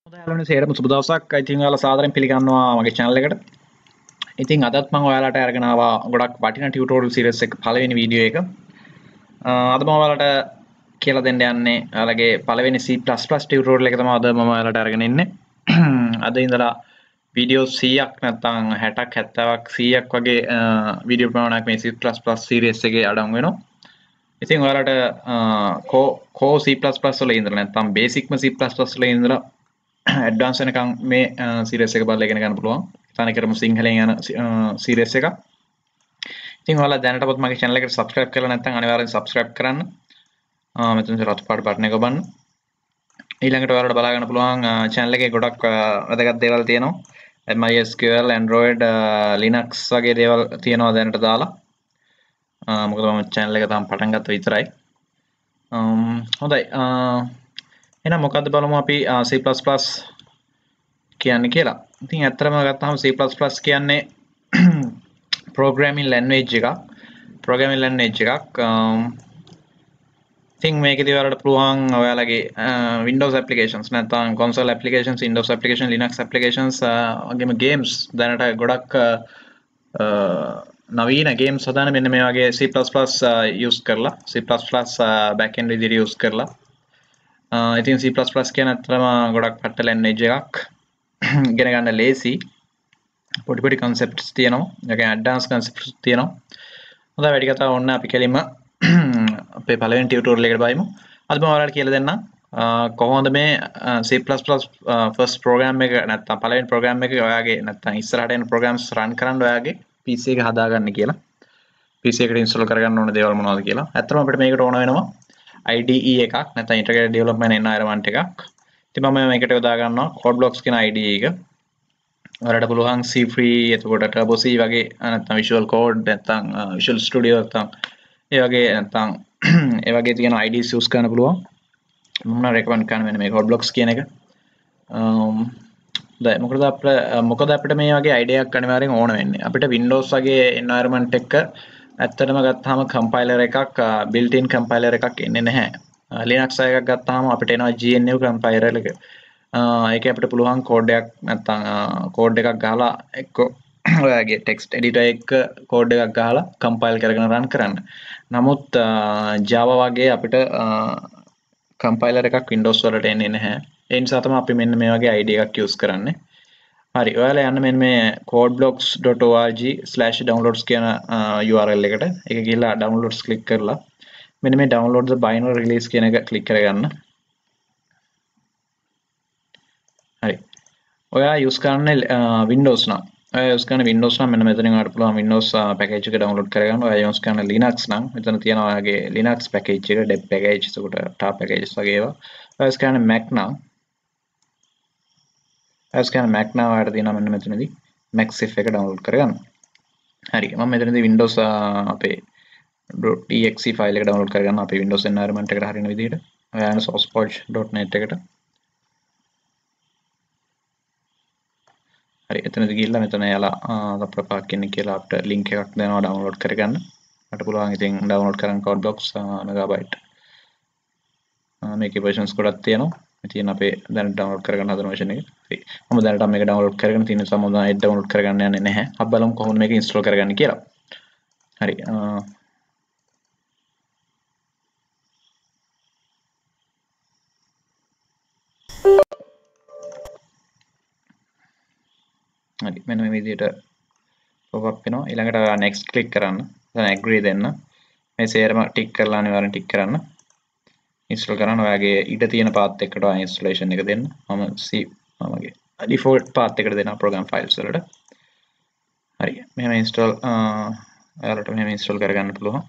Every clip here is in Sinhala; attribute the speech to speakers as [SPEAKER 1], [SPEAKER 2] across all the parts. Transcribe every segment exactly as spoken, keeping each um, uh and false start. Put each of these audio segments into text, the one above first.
[SPEAKER 1] හොඳයි යාළුවනේ සේරම සුබ දවසක්. ඉතින් ඔයාලා සාදරයෙන් පිළිගන්නවා මගේ channel එකට. ඉතින් අදත් මම ඔයාලට අරගෙන ආවා ගොඩක් වටිනා ටියුටෝරියල් සීරීස් එක පළවෙනි වීඩියෝ එක. අ අද මම ඔයාලට කියලා දෙන්න යන්නේ ඔයාලගේ පළවෙනි C++ ටියුටෝරියල් එක තමයි අද මම ඔයාලට අරගෙන ඉන්නේ. අද ඉඳලා වීඩියෝ සීයක් නැත්නම් හැටක් හැත්තෑවක් සීයක් වගේ වීඩියෝ ප්‍රමාණයක් මේ C++ සීරීස් එකේ අඩංගු වෙනවා. ඉතින් ඔයාලට කෝ කෝ C++ වල ඉඳලා නැත්නම් බේසික්ම C++ වල ඉඳලා ඇඩ්වාන්ස් වෙනකම් මේ සීරීස් එක බලලා ඉගෙන ගන්න පුළුවන්. තනිකරම සිංහලෙන් යන සීරීස් එකක්. ඉතින් ඔයාලා දැනටමත් මගේ channel එකට subscribe කරලා නැත්නම් අනිවාර්යෙන් subscribe කරන්න. මෙතන රතු පාට බටන් එක ඔබන්න. ඊළඟට ඔයාලට බලා ගන්න පුළුවන් channel එකේ ගොඩක් වැදගත් දේවල් තියෙනවා. MySQL, Android, Linux වගේ දේවල් තියෙනවා දැනට දාලා. මොකද මම channel එක තාම පටන් ගත්ත විතරයි. හොඳයි. එහෙනම් මොකද්ද බලමු අපි C++ කියන්නේ කියලා. ඉතින් ඇත්තටම ගත්තාම C++ කියන්නේ programming language එකක්. programming language එකක්. ඉතින් මේකේදී ඔයාලට පුළුවන් ඔයාලගේ Windows applications නැත්නම් console applications, Windows application, Linux applications වගේම games දැනට ගොඩක් නවීන games හදාන මෙන්න මේ වගේ C++ use කරලා C++ backend විදිහට use කරලා ඉතින් C++ කියන අතරම ගොඩක් පට්ට language එකක්. ඉගෙන ගන්න ලේසි. පොඩි පොඩි concepts තියෙනවා. ඒකේ advanced concepts තියෙනවා. හොඳයි වැඩි කතා ඕනේ අපි කෙලින්ම අපේ පළවෙනි ටියුටෝරියල් එකට බලමු. අද මම ඔයාලට කියලා දෙන්නම් කොහොමද මේ C++ first program එක නැත්නම් පළවෙනි program එක ඔයාගේ නැත්නම් ඉස්සරහට එන programs run කරන්න ඔයාගේ P C එක හදාගන්න කියලා. P C එකට install කරගන්න ඕන දේවල් මොනවද කියලා. ඇත්තටම අපිට මේකට ඕන වෙනවා I D E එකක් නැත්නම් integrated development environment එකක්. ඉතින් මම මේකට යොදා ගන්නවා CodeBlocks කියන I D E එක. ඔයාලට පුළුවන් C free එතකොට Turbo C වගේ නැත්නම් Visual Code නැත්නම් Visual Studio නැත්නම් ඒ වගේ නැත්නම් ඒ වගේ තියෙන I D Es use කරන්න පුළුවන්. මම නම් recommend කරන මෙන්න මේ CodeBlocks කියන එක. අම් දැන් මොකද අපිට මොකද අපිට මේ වගේ idea එකක් අනිවාර්යෙන් ඕන වෙන්නේ. අපිට Windows වගේ environment එක ඇත්තටම ගත්තාම compiler එකක් built in compiler එකක් එන්නේ නැහැ. Linux එකක් ගත්තාම අපිට එනවා G N U compiler එක. ඒකේ අපිට පුළුවන් code එකක් නැත්නම් code එකක් ගහලා එක්ක ඔයාගේ text editor එක code එකක් ගහලා compile කරගෙන run කරන්න. නමුත් Java වගේ අපිට compiler එකක් Windows වලට එන්නේ නැහැ. ඒ නිසා තමයි අපි මෙන්න මේ වගේ idea එකක් use කරන්නේ. හරි ඔයාලා යන්න මෙන්න මේ codeblocks dot org slash downloads කියන U R L එකට. ඒක ගිහලා downloads click කරලා මෙන්න මේ download the binary release කියන එක click කරගන්න. හරි. ඔයා use කරන්නේ Windows නම්. ඔයා use කරන Windows නම් මෙන්න මෙතනින් ඔයාලට පුළුවන් Windows package එක download කරගන්න. ඔයා use කරන Linux නම් මෙතන තියෙනවා ඔයාගේ Linux package එක, deb package, ඒකට tar packages වගේ ඒවා. ඔයා use කරන Mac නම් ඔයා use කරන Mac නම් ඔයාලට තියෙනවා මෙන්න මෙතනදී Maxif එක download කරගන්න. හරි. මම මෙතනදී Windows අපේ .exe file එක download කරගන්න අපේ Windows environment එකට හරියන විදිහට. ඔයා යන sourceforge dot net එකට. හරි එතනදී ගිහිල්ලා මෙතන යාලා ප්‍රපාක් කියන්නේ කියලා අපිට link එකක් දෙනවා download කරගන්න. මට පුළුවන් ඉතින් download කරන්න CodeBlocks megabyte. මේකේ versions ගොඩක් තියෙනවා. ඉතින් අපේ දැන් download කරගන්න හදන version එක. හරි. මම දැනට මේක download කරගෙන තියෙන නිසා මම ඒක download කරගන්න යන්නේ නැහැ. අපි බලමු කොහොමද මේක install කරගන්නේ කියලා. හරි. හරි මෙන්න මේ විදිහට pop up වෙනවා. ඊළඟට next click කරන්න. දැන් agree දෙන්න. මේ සේරම tick කරලා අනිවාර්යෙන් tick කරන්න. install කරන්න ඔයාගේ ඊට තියෙන path එකට ඔයා installation එක දෙන්න. මම C මමගේ default path එකට දෙනවා program files වලට. හරි. මෙහෙම install ඔයාලට මෙහෙම install කරගන්න පුළුවන්.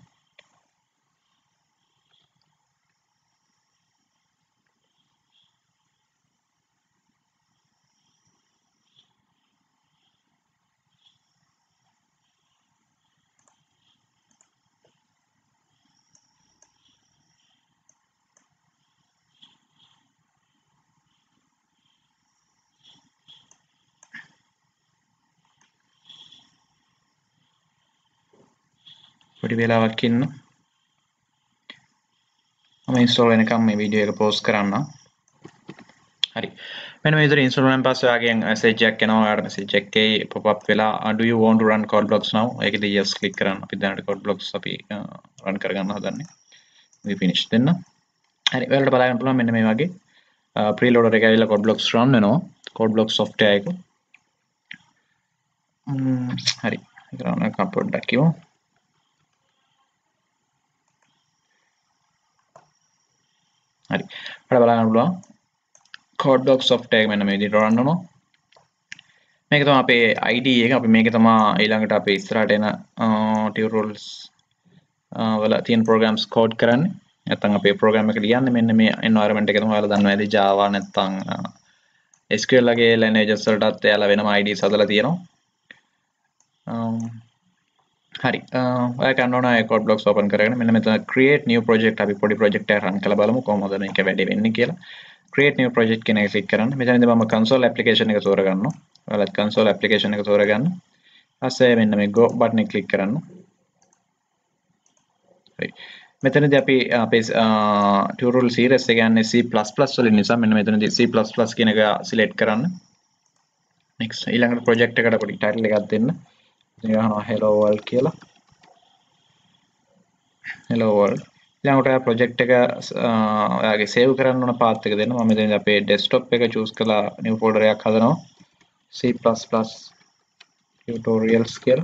[SPEAKER 1] පොඩි වෙලාවක් ඉන්න. මම install වෙනකම් මේ වීඩියෝ එක pause කරන්න. හරි. මෙන්න මේ විදිහට install වුණාන් පස්සේ ඔයාගෙන් message එකක් එනවා. ඔයාලට message එකේ pop up වෙලා uh, do you want to run code blocks now? ඒකදී yes click කරන්න. අපි දැනට code blocks අපි uh, run කරගන්න හදන්නේ. we finish දෙන්න. හරි. ඔයාලට බලන්න පුළුවන් මෙන්න මේ වගේ uh, preloader එක ඇවිල්ලා code blocks run වෙනවා. code blocks software එක. ම්ම් හරි. ඒක රන් එක පොඩ්ඩක් කියමු. හරි. අපිට බලන්න පුළුවන් code blocks software එක මෙන්න මේ විදිහට run වෙනවා. මේක තමයි අපේ I D එක. අපි මේක තමයි ඊළඟට අපේ ඉස්සරහට එන tutorials වල තියෙන programs code කරන්නේ. නැත්නම් අපේ program එක ලියන්නේ මෙන්න මේ environment එක තමයි ඔයාලා දන්නවා. ඇති Java නැත්නම් S Q L වගේ languages වලටත් එයාලා වෙනම I Ds හදලා තියෙනවා. හරි. ඔයා කරන්න ඕන ඒ code blocks open කරගෙන මෙන්න මෙතන create new project අපි පොඩි project එකක් run කරලා බලමු කොහොමද මේක වැඩේ වෙන්නේ කියලා. create new project කියන එක click කරන්න. මෙතනදී මම console application එක තෝරගන්නවා. ඔයාලත් console application එක තෝරගන්න. ඊපස්සේ මෙන්න මේ go button එක click කරන්න. හරි. මෙතනදී අපි අපේ tutorial series එක යන්නේ C plus plus වලින් නිසා මෙන්න මෙතනදී C plus plus කියන එක select කරන්න. next ඊළඟට project එකට පොඩි title එකක් දෙන්න. ඉතින් අහනවා hello world කියලා. hello world. ඊළඟට ඔයා project එක ඔයාගේ save කරන්න ඕන path එක දෙන්න. මම මෙතනදී අපේ desktop එක choose කරලා new folder එකක් හදනවා. C plus plus tutorials කියලා.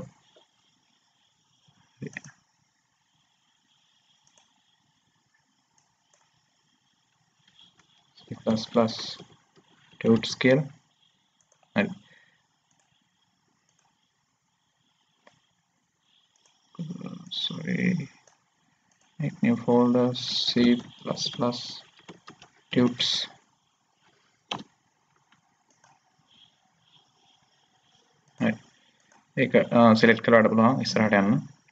[SPEAKER 1] C plus plus tut scale. හරි. sorry. make new folder C plus plus tuts. හරි. ඒක select කරලා බලන්න ඉස්සරහට යන්න.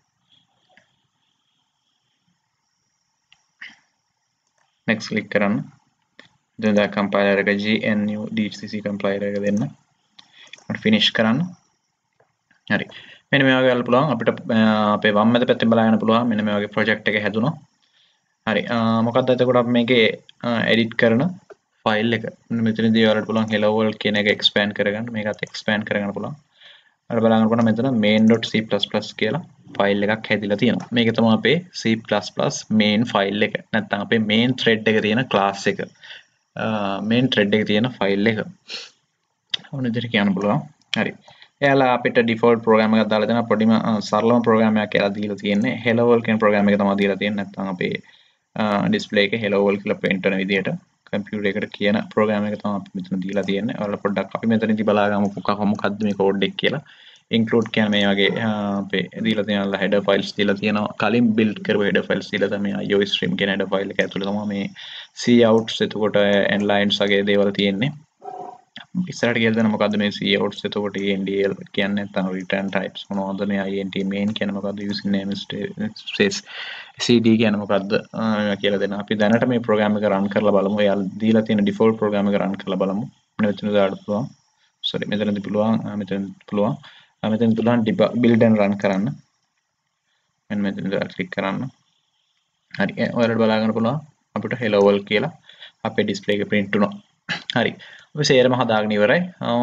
[SPEAKER 1] next click කරන්න. then the compiler එක G N U D C C compiler එක දෙන්න. finish කරන්න. හරි. මෙන්න මේ වගේ බලන්න පුළුවන් අපිට අපේ වම් මැද පැත්තෙන් බලන්න පුළුවන් මෙන්න මේ වගේ project එක හැදුණා. හරි. මොකක්ද එතකොට අපි මේකේ edit කරන file එක. මෙතනදී ඔයාලට පුළුවන් hello world කියන එක expand කරගන්න. මේකත් expand කරගන්න පුළුවන්. අර බලන්න පුළුවන් මෙතන main.c++ කියලා file එකක් හැදිලා තියෙනවා. මේක තමයි අපේ C++ main file එක. නැත්නම් අපේ main thread එක තියෙන class එක. main thread එකේ තියෙන file එක. ඕන විදිහට කියන්න පුළුවන්. හරි. එයාලා අපිට default program එකක් දාලා දෙනවා. පොඩිම සරලම program එකක් කියලා දීලා තියෙන්නේ. hello world කියන program එක තමයි දීලා තියෙන්නේ. නැත්නම් අපේ display එකේ hello world කියලා print වෙන විදිහට computer එකට කියන program එක තමයි අපි මෙතන දීලා තියෙන්නේ. ඔයාලා පොඩ්ඩක් අපි මෙතනදී බලා ගමු මොකක්ද මේ code එක කියලා. include කියන මේ වගේ අපේ දීලා තියෙන header files දීලා තියෙනවා. කලින් build කරපු header files දීලා තමයි io stream කියන header file එක ඇතුළේ තමයි මේ couts එතකොට endlines වගේ දේවල් තියෙන්නේ. ඉස්සරහට කියලා දෙන මොකද්ද මේ couts එතකොට endl කියන්නේ නැත්නම් return types මොනවද මේ int main කියන්නේ මොකද්ද using name space cd කියන්නේ මොකද්ද කියලා දෙනවා. අපි දැනට මේ program එක run කරලා බලමු. එයාලා දීලා තියෙන default program එක run කරලා බලමු. මෙතන දාන්න පුළුවන්. sorry මෙතනදී පුළුවන් මෙතන පුළුවන් මෙතන පුළුවන් build and run කරන්න. මෙන්න මෙතන click කරන්න. හරි. ඔයාලට බලා ගන්න පුළුවන් අපිට hello world කියලා අපේ display එක print වුණා. හරි. අපි සේරම හදාගෙන ඉවරයි.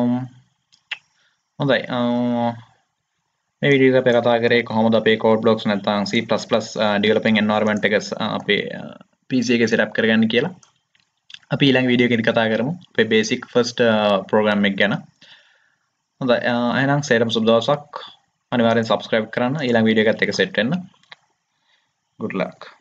[SPEAKER 1] හොඳයි. මේ වීඩියෝ එක අපි කතා කරේ කොහොමද අපේ code blocks නැත්නම් C++ developing environment එක අපේ P C එකේ setup කරගන්න කියලා. අපි ඊළඟ වීඩියෝ එකේදී කතා කරමු අපේ basic first program එක ගැන. හොඳයි. එහෙනම් සේරම සුබ දවසක්. අනිවාර්යෙන් subscribe කරන්න. ඊළඟ වීඩියෝ එකත් එක්ක set වෙන්න. good luck.